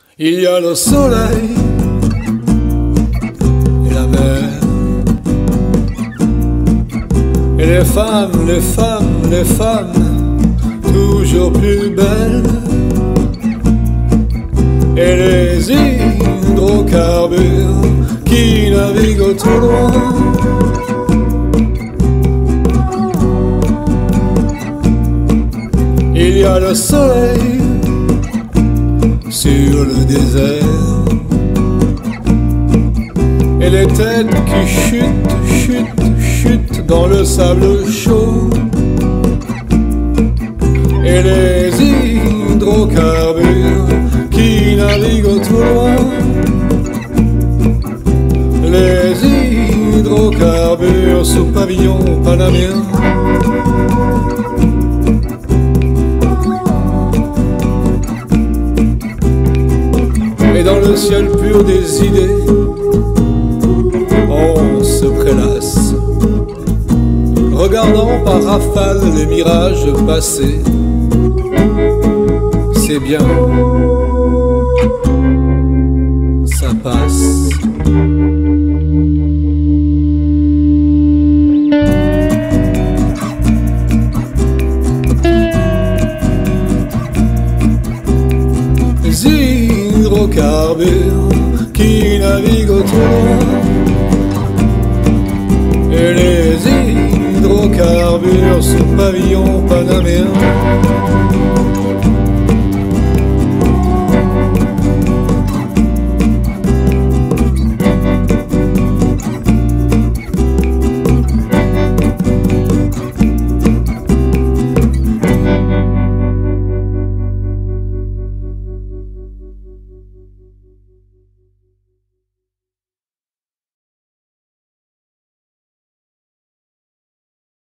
Il y a le soleil et la mer, et les femmes, les femmes, les femmes, toujours plus belles, et les hydrocarbures qui naviguent au trop loin. Il y a le soleil sur le désert, et les têtes qui chutent, chutent, chutent dans le sable chaud, et les hydrocarbures qui naviguent au trop loin. Les hydrocarbures sous pavillon panamien. Et dans le ciel pur des idées, on se prélasse, regardant par rafale les mirages passés. C'est bien, ça passe. Les hydrocarbures qui naviguent au trop loin, et les hydrocarbures sous pavillon panaméen.